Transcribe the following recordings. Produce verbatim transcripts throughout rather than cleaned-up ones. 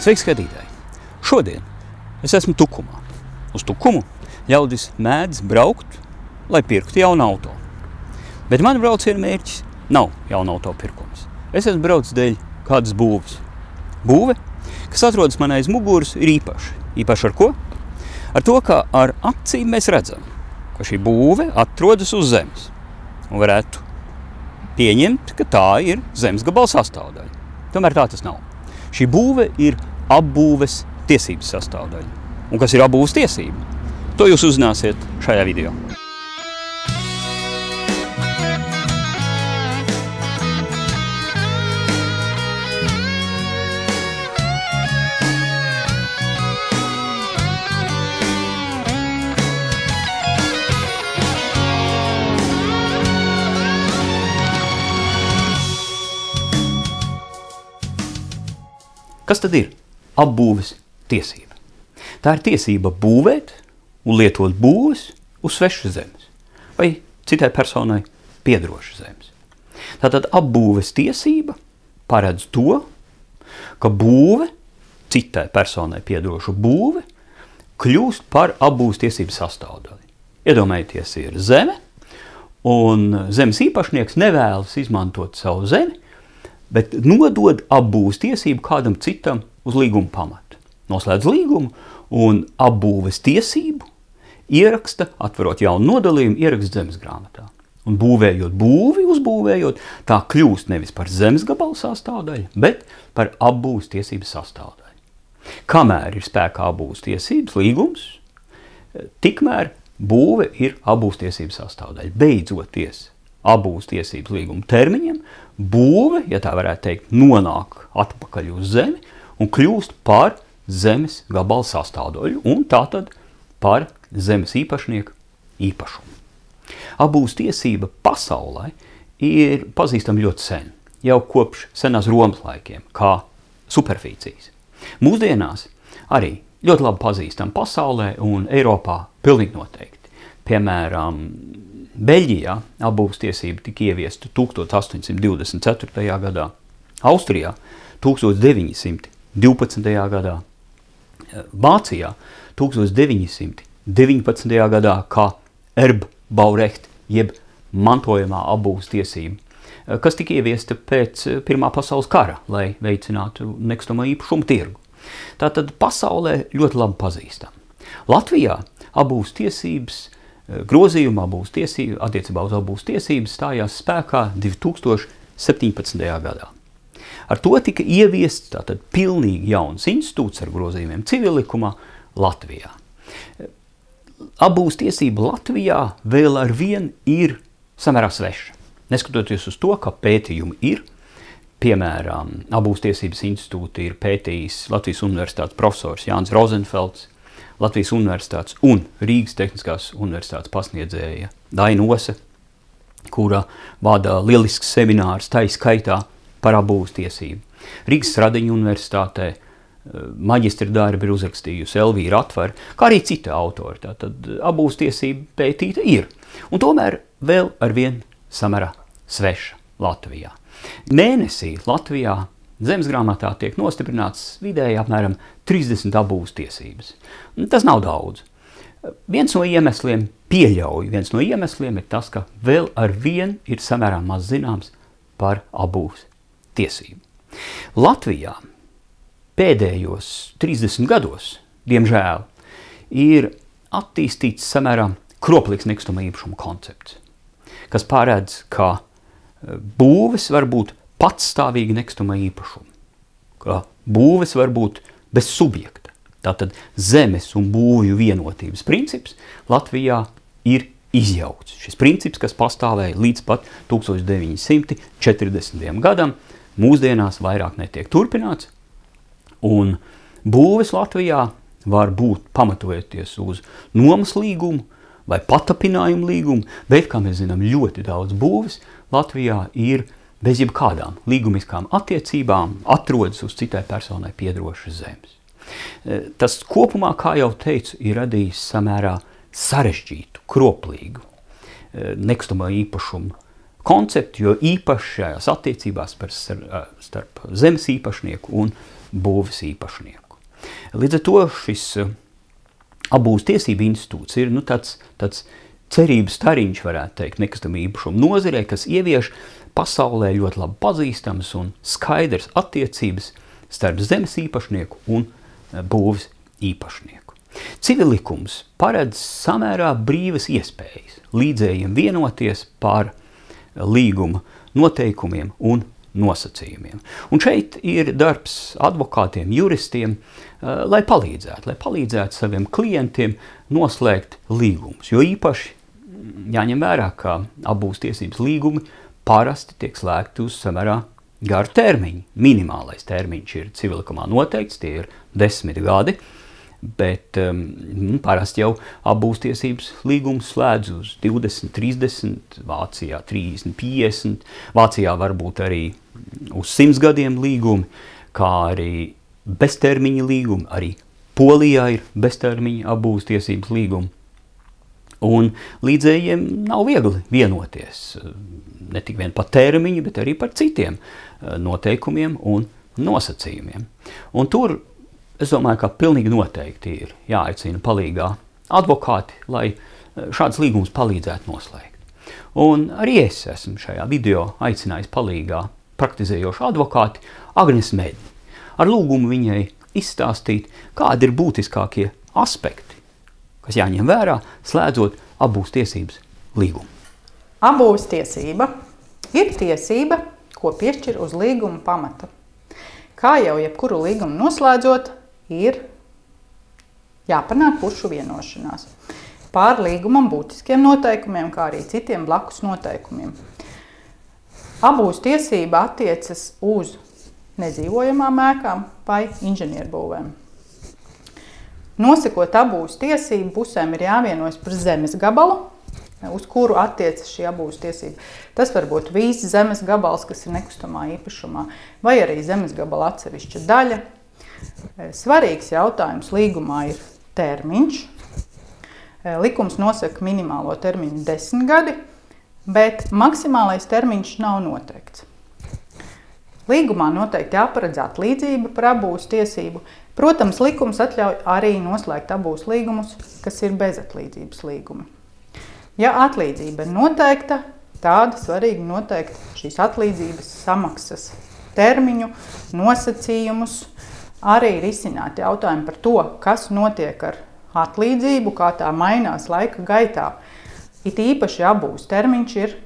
Sveiki, skatītāji! Šodien es esmu Tukumā. Uz Tukumu ļaudis mēdz braukt, lai pirktu jaunu auto. Bet man brauciena mērķis nav jauna auto pirkums. Es esmu braucis dēļ kādas būves. Būve, kas atrodas man aiz muguras, ir īpaša. Īpaša ar ko? Ar to, ka ar acīm mēs redzam, ka šī būve atrodas uz zemes. Un varētu pieņemt, ka tā ir zemes gabala sastāvdaļa. Tomēr tā tas nav. Šī būve ir apbūves tiesības sastāvdaļa. Un kas ir apbūves tiesība? To jūs uzzināsiet šajā video. Kas tad ir apbūves tiesība? Tā ir tiesība būvēt un lietot būves uz svešas zemes vai citai personai piederošas zemes. Tātad apbūves tiesība paredz to, ka būve, citai personai piederoša būve, kļūst par apbūves tiesību sastāvdaļu. Iedomājieties, ir zeme, un zemes īpašnieks nevēlas izmantot savu zemi, bet nodod apbūves tiesību kādam citam uz līguma pamata. Noslēdz līgumu un apbūves tiesību ieraksta, atverot jaunu nodalījumu, ieraksta zemes grāmatā. Un būvējot būvi, uzbūvējot, tā kļūst nevis par zemes gabalu sastāvdaļu, bet par apbūves tiesības sastāvdaļu. Kamēr ir spēkā apbūves tiesības līgums, tikmēr būve ir apbūves tiesības sastāvdaļa. Beidzoties apbūves tiesības līguma termiņiem, būve, ja tā varētu teikt, nonāk atpakaļ uz zemi un kļūst par zemes gabala sastāvdaļu un tātad par zemes īpašnieku īpašumu. Apbūves tiesība pasaulē ir pazīstama ļoti sen, jau kopš senās Romas laikiem, kā superfīcijas. Mūsdienās arī ļoti labi pazīstama pasaulē un Eiropā pilnīgi noteikti. Piemēram, Beļģijā apbūves tiesība tika ieviesta tūkstoš astoņsimt divdesmit ceturtajā gadā, Austrijā tūkstoš deviņi simti divpadsmitajā gadā, Vācijā tūkstoš deviņi simti deviņpadsmitajā gadā kā Erbaurecht, jeb mantojamā apbūves tiesība, kas tika ieviesta pēc Pirmā pasaules kara, lai veicinātu nekustamo īpašumu tirgu. Tātad pasaulē ļoti labi pazīstam. Latvijā apbūves tiesības grozījumā apbūves tiesība, attiecībā uz apbūves tiesības stājās spēkā divi tūkstoši septiņpadsmitajā gadā. Ar to tika ieviests tātad pilnīgi jauns institūts ar grozījumiem civillikumā Latvijā. Apbūves tiesība Latvijā vēl ar vien ir samērā sveša. Neskatoties uz to, ka pētījumi ir, piemēram, apbūves tiesības institūti ir pētījis Latvijas Universitātes profesors Jānis Rozenfelds, Latvijas Universitātes un Rīgas Tehniskās Universitātes pasniedzēja Daina Ose, kura vada lielisks seminārs tai skaitā par apbūves tiesību. Rīgas Stradiņu Universitātē maģistra darbu ir uzrakstījusi Elvīra Atvara, kā arī citi autori. Tātad apbūves tiesība pētīta ir, un tomēr vēl ar vien samērā sveša Latvijā. Mēnesī Latvijā zemes grāmatā tiek nostiprināts vidēji apmēram trīsdesmit apbūves tiesības. Tas nav daudz. Viens no iemesliem, pieļauju, viens no iemesliem ir tas, ka vēl ar vien ir samērā maz zināms par apbūves tiesību. Latvijā pēdējos trīsdesmit gados, diemžēl, ir attīstīts samērā kroplīgs nekustamo īpašumu koncepts, kas paredz, ka būves var būt patstāvīgi nekustamo īpašumu, ka būves var būt bez subjekta. Tātad zemes un būvju vienotības princips Latvijā ir izjaukts. Šis princips, kas pastāvēja līdz pat tūkstoš deviņi simti četrdesmitajam gadam, mūsdienās vairāk netiek turpināts, un būves Latvijā var būt pamatojoties uz nomas līgumu vai patapinājumu līgumu, bet, kā mēs zinām, ļoti daudz būves Latvijā ir bez jebkādām līgumiskām attiecībām atrodas uz citai personai piederošas zemes. Tas kopumā, kā jau teicu, ir radījis samērā sarežģītu, kroplīgu nekustamo īpašumu konceptu, jo īpaši šajās attiecībās par, starp zemes īpašnieku un būves īpašnieku. Līdz ar to šis Apbūves tiesību institūts ir nu, tāds, tāds cerības stariņš, varētu teikt, nekustamo īpašumu nozarē, kas ievieš pasaulē ļoti labi pazīstams un skaidrs attiecības starp zemes īpašnieku un būves īpašnieku. Civillikums paredz samērā brīvas iespējas līdzējiem vienoties par līguma noteikumiem un nosacījumiem. Un šeit ir darbs advokātiem, juristiem, lai palīdzētu, lai palīdzētu saviem klientiem noslēgt līgumus. Jo īpaši jāņem vērā, ka apbūves tiesības līgumi parasti tiek slēgti uz samērā garu termiņu. Minimālais termiņš ir civillikumā noteikts, tie ir desmit gadi, bet um, parasti jau apbūves tiesības līgumus slēdz uz divdesmit, trīsdesmit, Vācijā trīsdesmit, piecdesmit, Vācijā varbūt arī uz simts gadiem līgumi, kā arī beztermiņa līgumi, arī Polijā ir beztermiņa apbūves tiesības līgumi. Un līdzējiem nav viegli vienoties ne tik vien par termiņu, bet arī par citiem noteikumiem un nosacījumiem. Un tur, es domāju, ka pilnīgi noteikti ir jāaicina palīgā advokāti, lai šāds līgums palīdzētu noslēgt. Un arī es esmu šajā video aicinājis palīgā praktizējošu advokāti Agnes Medni, ar lūgumu viņai izstāstīt, kādi ir būtiskākie aspekti, kas jāņem vērā, slēdzot apbūves tiesības līgumu. Apbūves tiesība ir tiesība, ko piešķir uz līguma pamata. Kā jau jebkuru līgumu noslēdzot, ir jāpanāk pušu vienošanās pār līgumam būtiskiem noteikumiem, kā arī citiem blakus noteikumiem. Apbūves tiesība attiecas uz nedzīvojamām ēkām vai inženierbūvēm. Nosakot apbūves tiesību, pusēm ir jāvienojas par zemes gabalu, uz kuru attiecas šī apbūves tiesība. Tas var būt viss zemes gabals, kas ir nekustamā īpašumā, vai arī zemes gabala atsevišķa daļa. Svarīgs jautājums līgumā ir termiņš. Likums nosaka minimālo termiņu desmit gadi, bet maksimālais termiņš nav noteikts. Līgumā noteikti jāparedz atlīdzība par apbūves tiesību. Protams, likums atļauj arī noslēgt apbūves līgumus, kas ir bezatlīdzības līgumi. Ja atlīdzība ir noteikta, tāda svarīgi noteikt šīs atlīdzības samaksas termiņu, nosacījumus, arī risināt jautājumu par to, kas notiek ar atlīdzību, kā tā mainās laika gaitā. It īpaši apbūves termiņš ir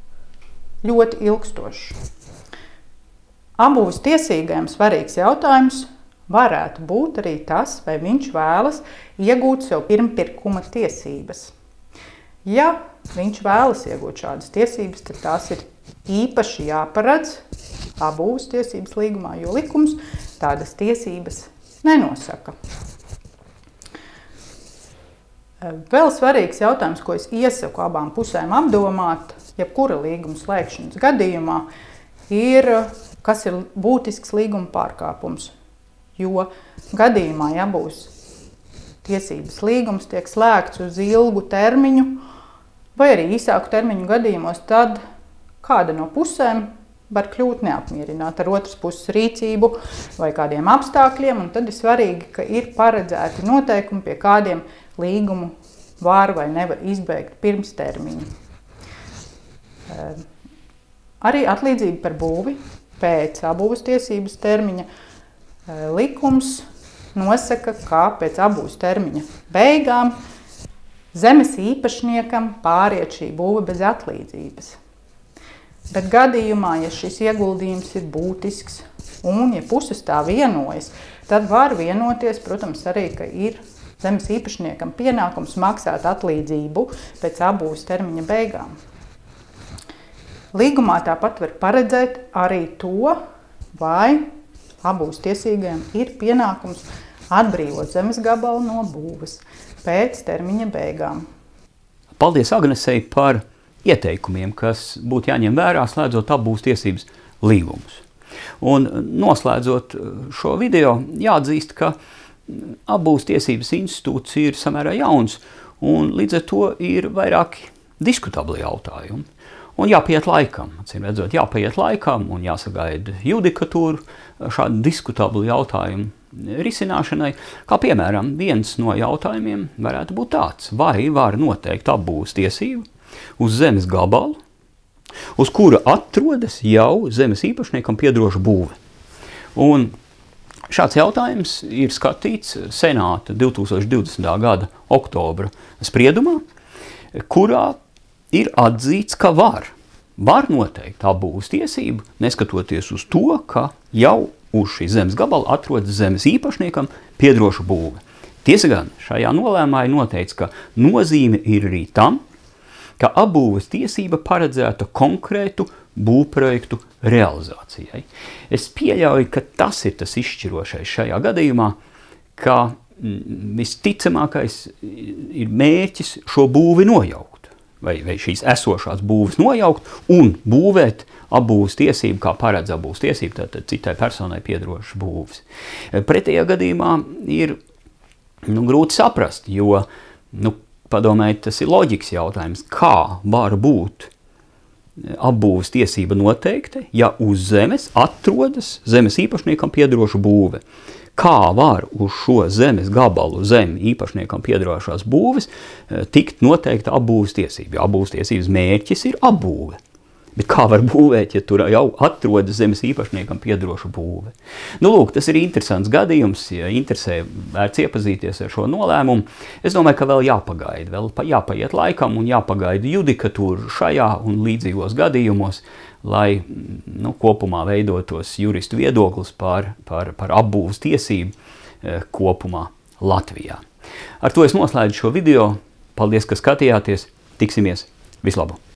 ļoti ilgstošs. Apbūves tiesīgajam svarīgs jautājums varētu būt arī tas, vai viņš vēlas iegūt sev pirmpirkuma tiesības. Ja viņš vēlas iegūt šādas tiesības, tad tās ir īpaši jāparedz apbūves tiesības līgumā, jo likums tādas tiesības nenosaka. Vēl svarīgs jautājums, ko es iesaku abām pusēm apdomāt, jebkura līguma slēgšanas gadījumā, ir, kas ir būtisks līguma pārkāpums. Jo gadījumā, ja būs tiesības līgums tiek slēgts uz ilgu termiņu vai arī īsāku termiņu gadījumos, tad kāda no pusēm var kļūt neapmierināta ar otras puses rīcību vai kādiem apstākļiem, un tad ir svarīgi, ka ir paredzēti noteikumi, pie kādiem līgumu var vai nevar izbeigt pirms termiņa. Arī atlīdzība par būvi pēc apbūves tiesības termiņa likums nosaka, ka pēc apbūves termiņa beigām zemes īpašniekam pāriet šī būve bez atlīdzības. Bet gadījumā, ja šis ieguldījums ir būtisks un ja puses tā vienojas, tad var vienoties, protams, arī, ka ir zemes īpašniekam pienākums maksāt atlīdzību pēc apbūves termiņa beigām. Līgumā tāpat var paredzēt arī to, vai apbūves tiesīgajiem ir pienākums atbrīvot zemes gabalu no būves pēc termiņa beigām. Paldies Agnesei par ieteikumiem, kas būtu jāņem vērā, slēdzot apbūves tiesības līgumus. Un noslēdzot šo video, jāatzīst, ka apbūves tiesības institūts ir samērā jauns, un līdz ar to ir vairāki diskutabli jautājumi. Un jāpaiet laikam, acīm redzot, jāpaiet laikam un jāsagaida judikatūru šādu diskutablu jautājumu risināšanai. Kā piemēram, viens no jautājumiem varētu būt tāds, vai var noteikt apbūves tiesību uz zemes gabalu, uz kura atrodas jau zemes īpašniekam piederoša būve. Un šāds jautājums ir skatīts Senāta divi tūkstoši divdesmitā gada oktobra spriedumā, kurā ir atzīts, ka var, var noteikt apbūves tiesību, neskatoties uz to, ka jau uz šī zemes gabala atrodas zemes īpašniekam piederoša būve. Tiesa gan šajā nolēmumā ir noteikts, ka nozīme ir arī tam, ka apbūves tiesība paredzēta konkrētu būvprojektu realizācijai. Es pieļauju, ka tas ir tas izšķirošais šajā gadījumā, ka visticamākais ir mērķis šo būvi nojaukt, vai, vai šīs esošās būves nojaukt un būvēt apbūves tiesību, kā paredz apbūves tiesību, tātad citai personai piederošas būves. Pretējā gadījumā ir nu, grūti saprast, jo, nu, padomājiet, tas ir loģikas jautājums, kā var būt apbūves tiesība noteikta, ja uz zemes atrodas zemes īpašniekam piederoša būve. Kā var uz šo zemes gabalu zem īpašniekam piederošās būves tikt noteikta apbūves tiesība? Jo apbūves tiesības mērķis ir apbūve. Bet kā var būvēt, ja tur jau atrodas zemes īpašniekam piederoša būve? Nu, lūk, tas ir interesants gadījums, ja interesē vērts iepazīties ar šo nolēmumu. Es domāju, ka vēl jāpagaida, vēl jāpaiet laikam un jāpagaida judikatūru šajā un līdzīgos gadījumos, lai nu, kopumā veidotos juristu viedoklis par, par, par apbūves tiesību eh, kopumā Latvijā. Ar to es noslēdzu šo video. Paldies, ka skatījāties. Tiksimies. Vislabāk!